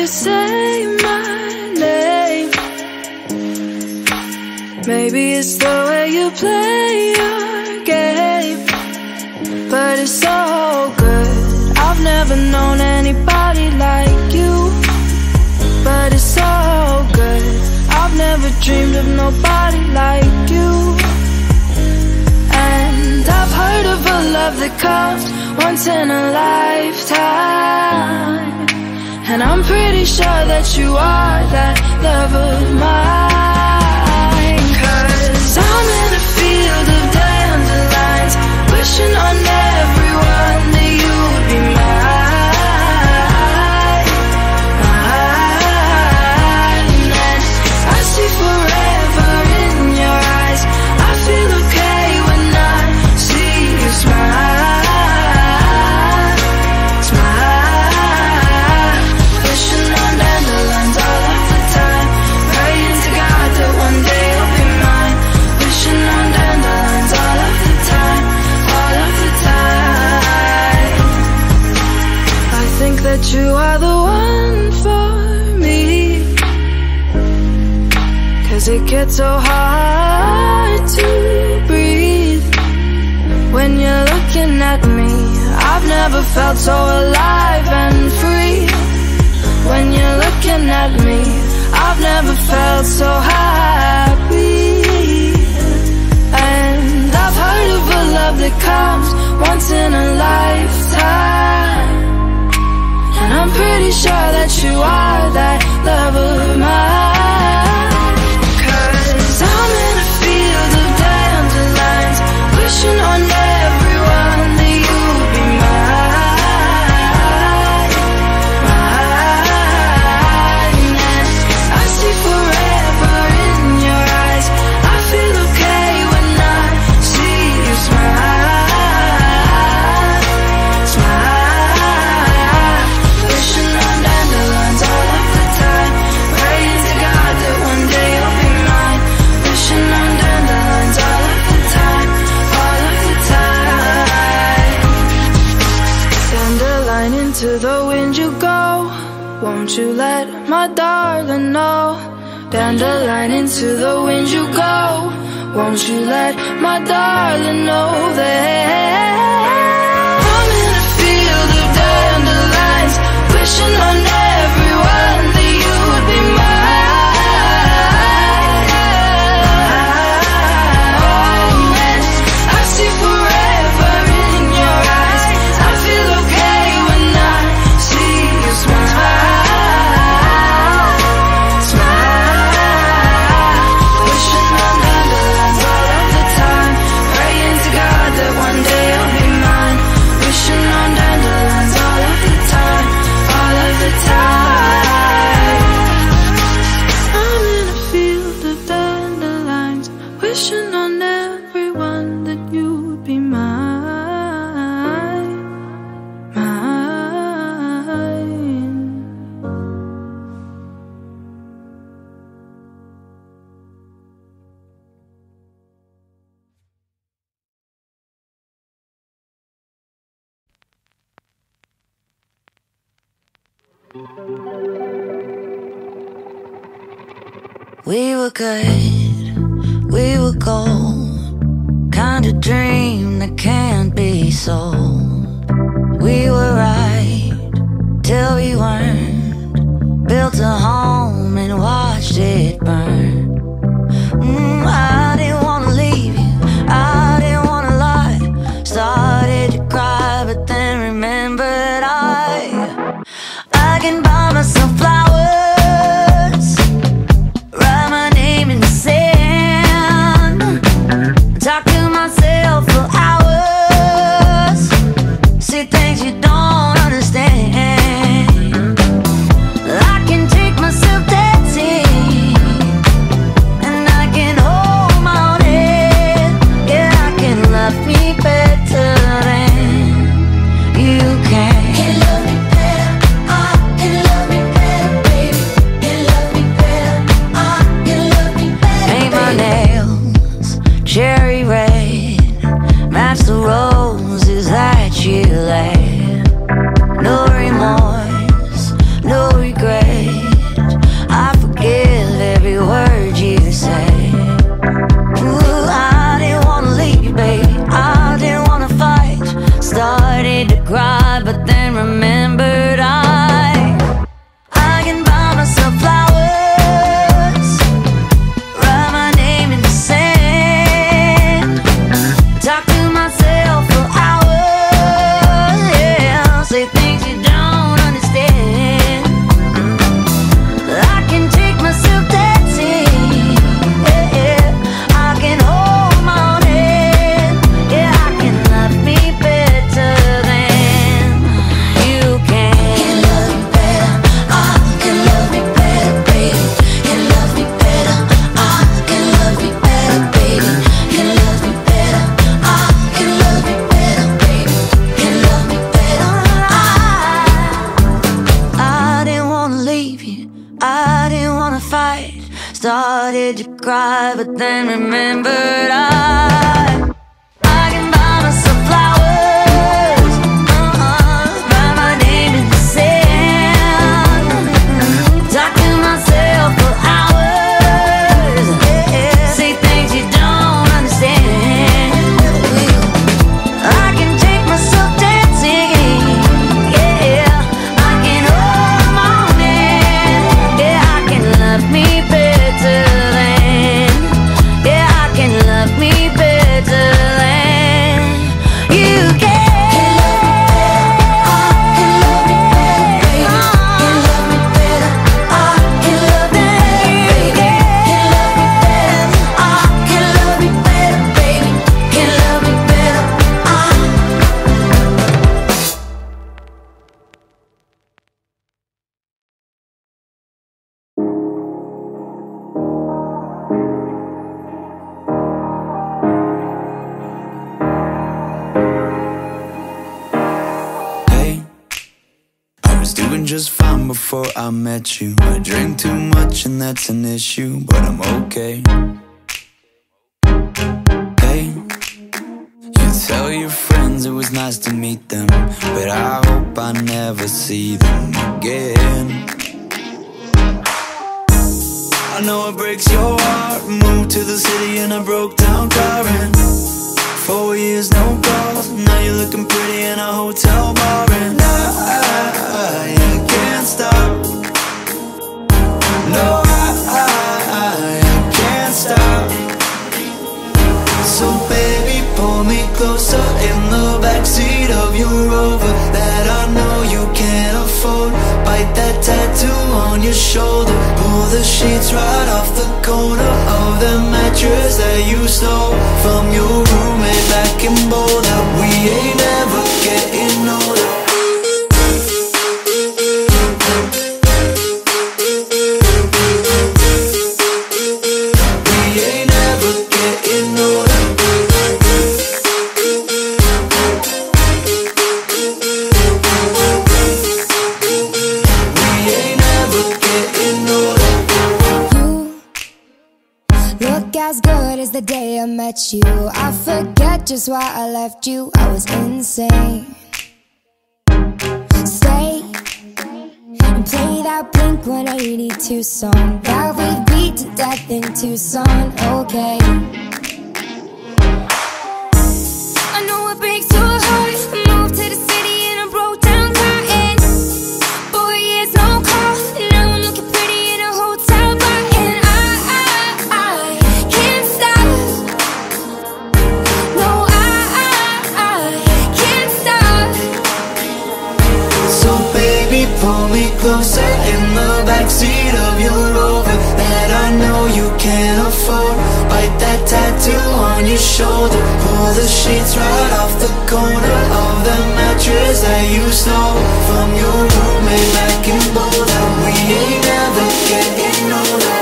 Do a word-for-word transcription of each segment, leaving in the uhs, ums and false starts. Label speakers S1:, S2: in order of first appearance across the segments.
S1: say my name. Maybe it's the way you play your game, but it's so good. I've never known anybody like you, but it's so good. I've never dreamed of nobody like you. And I've heard of a love that comes once in a lifetime, and I'm pretty sure that you are that love of mine. Cause I'm in a field of dandelions, wishing on everyone that you would be mine, mine. And I see forever in your eyes. I feel okay when I see you smile. That you are the one for me, cause it gets so hard to breathe when you're looking at me. I've never felt so alive and free. When you're looking at me, I've never felt so happy. And I've heard of a love that comes once in a lifetime, and I'm pretty sure that you are that love of mine. Cause I'm in a field of dandelions, wishing on everyone that you would be mine, mine. And I see forever in your eyes. I feel okay when I see you smile, smile. Wishing on dandelions all of the time, praying to God that one day you'll be mine. Wishing on dandelions all of the time, all of the time. Dandelion, into the wind you go, won't you let my darling know? Dandelion, into the wind you go, won't you let my darling know that I'm in a field of dandelions, wishing on everyone that you would be mine. And I see forever in your eyes. I feel okay when I see you smile, smile. Wishing on dandelions all of the time, praying to God that one day you'll be mine. Wishing on dandelions all of the time, all of the time. I'm in a field of dandelions, wishing on everyone that you would be mine, mine.
S2: We were good, we were gold, kind of dream that can't be sold. We were right till we weren't, built a home and watched it burn. mm, I didn't wanna leave you, I didn't wanna lie. Started to cry but then remembered I I can buy myself flowers, talk to myself for hours, see things you don't understand. I can take myself dancing I didn't wanna fight, started to cry, but then remembered I I can buy myself flowers, uh-uh, write my name in the sand, talk to myself for hours, yeah, say things you don't understand. I can take myself dancing, yeah, I can hold the morning, yeah, I can love me better than, yeah, I can love me better than you can.
S3: Just fine before I met you. I drink too much and that's an issue, but I'm okay. Hey, you tell your friends it was nice to meet them, but I hope I never see them again. I know it breaks your heart. Moved to the city in a broke down car, and four years no calls. Now you're looking pretty in a hotel bar, and I, I, I can't stop. No, I, I, I can't stop. So baby, pull me closer in the backseat of your Rover that I know you can't afford. Bite that tattoo on your shoulder. Pull the sheets right off the corner of the mattress that you stole from your roommate back in Boulder. We ain't ever getting older.
S4: As good as the day I met you, I forget just why I left you. I was insane. Stay and play that Blink one eighty-two song that we beat to death in Tucson. Okay, I know it breaks your heart. Moved to the city in a broke down car, and four years no call. Now I'm looking pretty in a hotel bar, and I, I, I can't stop. No, I, I, I can't stop.
S3: So baby, pull me closer in the backseat of your Rover that I know you can't afford. Bite that tattoo on your shoulder. Pull the sheets right off the corner of the mattress that you stole from your roommate back in Boulder. We ain't never getting older.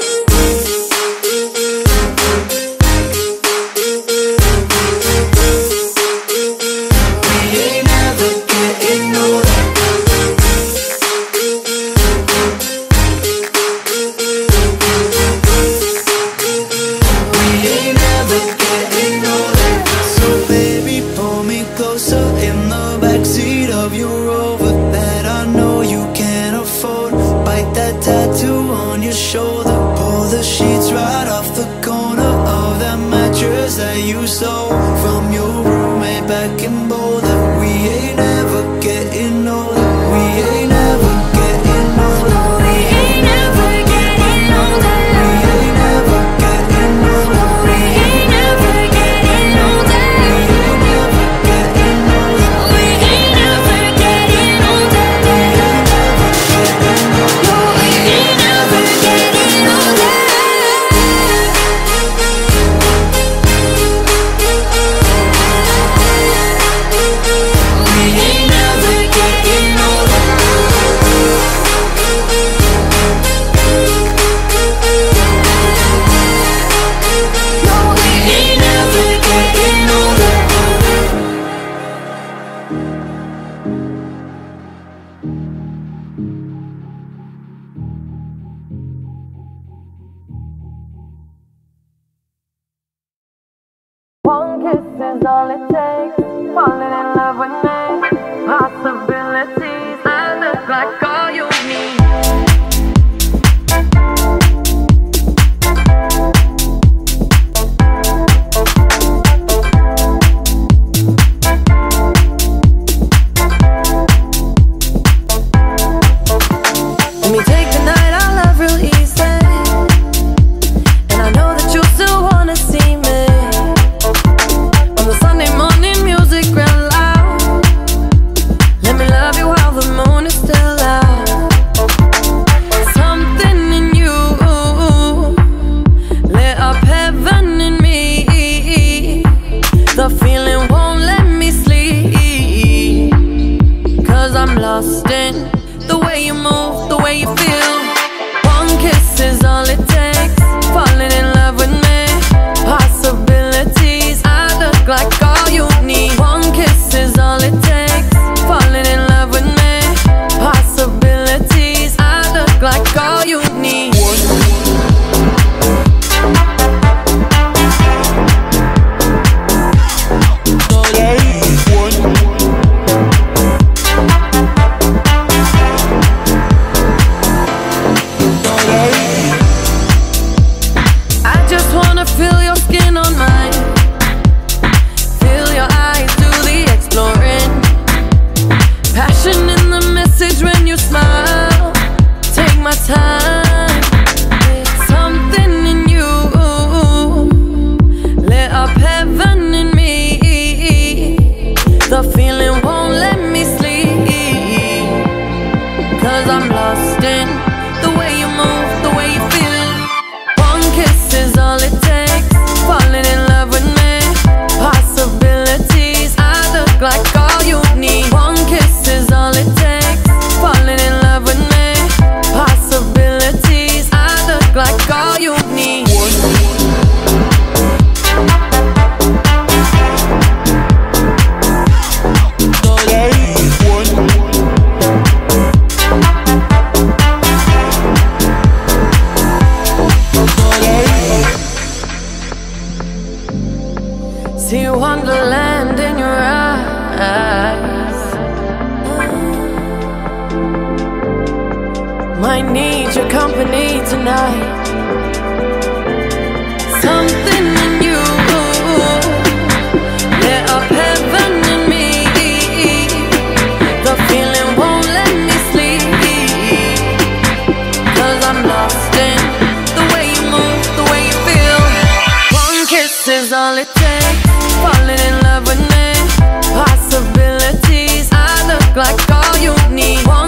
S3: You stole from your roommate back in Boulder. We ain't ever getting older. We ain't ever getting older.
S4: We ain't ever getting older.
S3: We ain't ever getting older.
S4: We ain't ever getting older.
S3: We ain't ever getting older.
S4: We ain't ever getting older. No, we ain't ever getting older.
S5: One kiss is all it takes. Falling in love with me. Possibilities. I look like all you need. Let me take the night I love real easy. And I know that you still wanna see me. On the Sunday morning music real loud. Let me love you while the moon is still out. Something in you lit up heaven in me. The feeling won't let me sleep. Cause I'm lost in the way you move, the way you feel. One kiss is all it takes. Falling in love with me. Possibilities. I look like all you need. One kiss is all it takes. Falling in love with me. Possibilities. I look like all you need. I just wanna feel your skin on mine. Feel your eyes do the exploring. Passion in the message when you smile. Take my time. It's something in you lit up heaven in me. The feeling won't let me sleep. Cause I'm lost in the way you move, the way you feel. One kiss is all it takes. Falling in love with me. Possibilities. I look like all you need. One kiss is all it takes. Falling in love with me. Possibilities. I look like all you need. See wonderland in your eyes. Might need your company tonight. Something in you lit up heaven in me. The feeling won't let me sleep. Cause I'm lost in the way you move, the way you feel. One kiss is all it takes. Falling in love with me. Possibilities. I look like all you need.